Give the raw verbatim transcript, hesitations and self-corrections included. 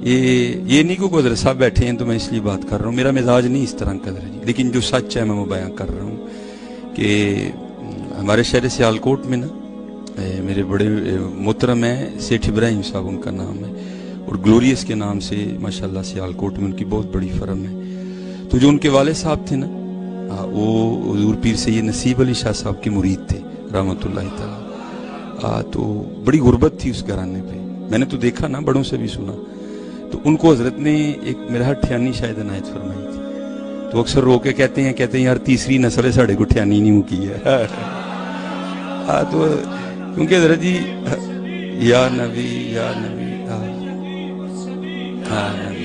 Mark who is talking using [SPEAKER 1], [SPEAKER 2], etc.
[SPEAKER 1] ये ये नहीं को हज़रत साहब बैठे हैं तो मैं इसलिए बात कर रहा हूँ, मेरा मिजाज नहीं इस तरह का है जी, लेकिन जो सच है मैं वो बयां कर रहा हूँ कि हमारे शहर सियालकोट में ना मेरे बड़े मोहतरम हैं सेठ इब्राहिम साहब उनका नाम है, और ग्लोरियस के नाम से माशाल्लाह सियालकोट में उनकी बहुत बड़ी फर्म है। तो जो उनके वाले साहब थे ना, वो हुजूर पीर सैयद नसीब अली शाह साहब के मुरीद थे रहमतुल्लाह तआला। तो बड़ी गुर्बत थी उस घराने पे, मैंने तो देखा ना, बड़ों से भी सुना। तो उनको हजरत ने एक मेरा ठियानी शायद अनायत फरमाई थी, तो अक्सर रो के कहते हैं कहते हैं यार तीसरी नस्ल है साढ़े को ठियानी नहीं मुकी है। हाँ तो क्योंकि हजरत जी या नबी या नबी हाँ नबी